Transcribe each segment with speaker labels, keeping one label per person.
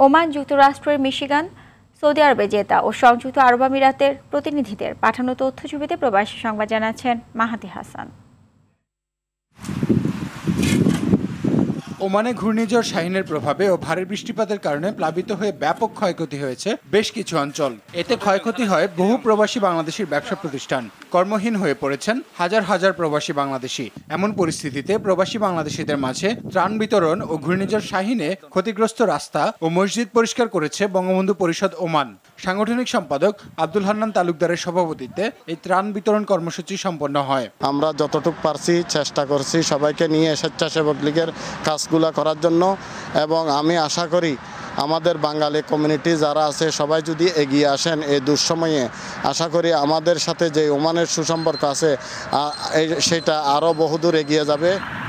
Speaker 1: Oman, যুক্তরাষ্ট্রের Michigan, সৌদি আরবে জেদ্দা ও সংযুক্ত আরব আমিরাতের প্রতিনিধিদের পাঠানো তথ্যছবিতে প্রবাসী সংবাদ জানাচ্ছেন মাহাতি হাসান।
Speaker 2: ওমানে ঘূর্ণিঝড় শাহিনের প্রভাবে ও ভারী বৃষ্টিপাতের কারণে প্লাবিত হয়ে ব্যাপক ক্ষয়ক্ষতি হয়েছে বেশ কিছু অঞ্চল। এতে ক্ষয়ক্ষতি হয় বহু প্রবাসী বাংলাদেশির ব্যবসা প্রতিষ্ঠান। কর্মহীন হয়ে পড়েছেন হাজার হাজার প্রবাসী বাংলাদেশি। এমন পরিস্থিতিতে প্রবাসী বাংলাদেশিদের মাঝে ত্রাণ বিতরণ ও ঘূর্ণিঝড় শাহিনে ক্ষতিগ্রস্ত রাস্তা ও মসজিদ পরিষ্কার করেছে বঙ্গবন্ধু পরিষদ ওমান। সাংগঠনিক সম্পাদক আব্দুল হান্নান তালুকদারের সভাপতিত্বে এই ত্রাণ বিতরণ কর্মসূচি সম্পন্ন হয়।
Speaker 3: আমরা যতটুকু পারছি চেষ্টা করছি সবাইকে নিয়ে স্বেচ্ছাসেবক লীগের কাজগুলো করার জন্য, এবং আমি আশা করি আমাদের বাঙালি কমিউনিটি যারা আছে সবাই যদি এগিয়ে আসেন এই দুঃসময়ে, আশা করি আমাদের সাথে যে ওমানের সুসম্পর্ক আছে সেটা আরও বহুদূর এগিয়ে যাবে।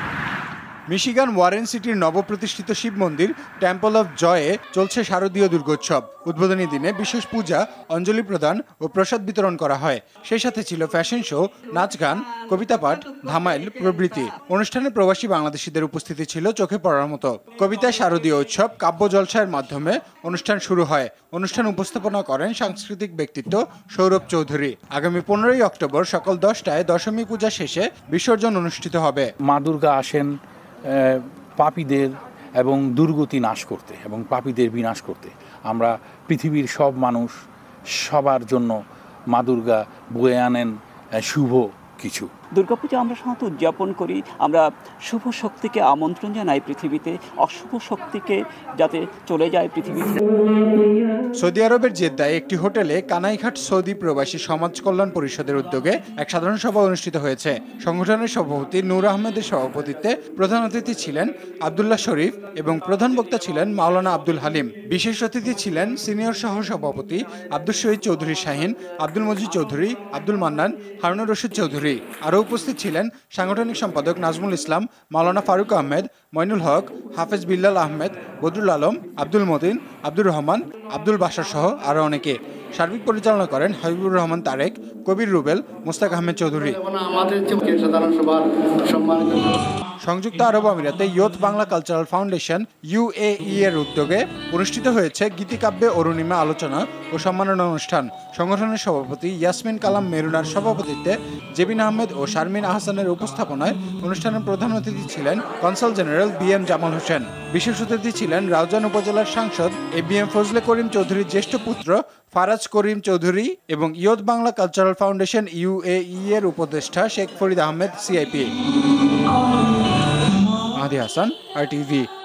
Speaker 2: মিশিগান ওয়ারেন সিটির নবপ্রতিষ্ঠিত শিব মন্দির টেম্পল অফ জয়ে চলছে শারদীয় দুর্গোৎসব। উদ্বোধনী দিনে বিশেষ পূজা, অঞ্জলি প্রদান ও প্রসাদ বিতরণ করা হয়। সেই সাথে ছিল ফ্যাশন শো, নাচ গান, কবিতা পাঠ, ধামাইল প্রভৃতি। অনুষ্ঠানে প্রবাসী বাংলাদেশিদের উপস্থিতি ছিল চোখে পড়ার মতো। কবিতা শারদীয় উৎসব কাব্য জলসার মাধ্যমে অনুষ্ঠান শুরু হয়। অনুষ্ঠান উপস্থাপনা করেন সাংস্কৃতিক ব্যক্তিত্ব সৌরভ চৌধুরী। আগামী 15ই অক্টোবর সকাল 10টায় দশমী পূজা শেষে বিসর্জন অনুষ্ঠিত হবে।
Speaker 4: মা দুর্গা আসেন পাপীদের এবং দুর্গতি নাশ করতে এবং পাপীদের বিনাশ করতে। আমরা পৃথিবীর সব মানুষ সবার জন্য মা দুর্গা বয়ে আনেন শুভ কিছু।
Speaker 5: দুর্গাপূজা আমরা সাধারণত উদযাপন করি, আমরা শুভ শক্তিকে আমন্ত্রণ জানাই পৃথিবীতে, অশুভ শক্তিকে যাতে চলে যায় পৃথিবীতে।
Speaker 2: সৌদি আরবের জেদ্দায় একটি হোটেলে কানাইঘাট সৌদি প্রবাসী সমাজ কল্যাণ পরিষদের উদ্যোগে এক সাধারণ সভা অনুষ্ঠিত হয়েছে। সংগঠনের সভাপতি নূর আহমেদের সভাপতিত্বে প্রধান অতিথি ছিলেন আব্দুল্লাহ শরীফ এবং প্রধান বক্তা ছিলেন মাওলানা আব্দুল হালিম। বিশেষ অতিথি ছিলেন সিনিয়র সহ সভাপতি আব্দুল শহীদ চৌধুরী শাহিন, আব্দুল মজিদ চৌধুরী, আব্দুল মান্নান, হারুনুর রশিদ চৌধুরী। আরও উপস্থিত ছিলেন সাংগঠনিক সম্পাদক নাজমুল ইসলাম, মাওলানা ফারুক আহমেদ, মইনুল হক, হাফেজ বিল্লাল আহমেদ, বদরুল আলম, আব্দুল মতিন, আব্দুর রহমান, আব্দুল বাশার সহ আরও অনেকে। সার্বিক পরিচালনা করেন হাবিবুর রহমান তারেক, কবির রুবেল, মোস্তাক আহমেদ চৌধুরী। সংযুক্ত আরব আমিরাতে youth Bangla cultural foundation UAE এর উদ্যোগে অনুষ্ঠিত হয়েছে গীতিকাব্যে অরুণিমা আলোচনা ও সম্মাননা অনুষ্ঠান। সংগঠনের সভাপতি ইয়াসমিন কালাম মেরুনার সভাপতিত্বে জেবিন আহমেদ ও শারমিন আহসানের উপস্থাপনায় অনুষ্ঠানের প্রধান অতিথি ছিলেন consul general BM Jamal Hossain. বিশেষ অতিথি ছিলেন রাউজান উপজেলার সাংসদ ABM ফজলে করিম চৌধুরীর জ্যেষ্ঠ পুত্র ফারাজ করিম চৌধুরী এবং youth Bangla cultural foundation UAE এর উপদেষ্টা শেখ ফরিদ আহমেদ CIP। মাহাদি হাসান, RTV।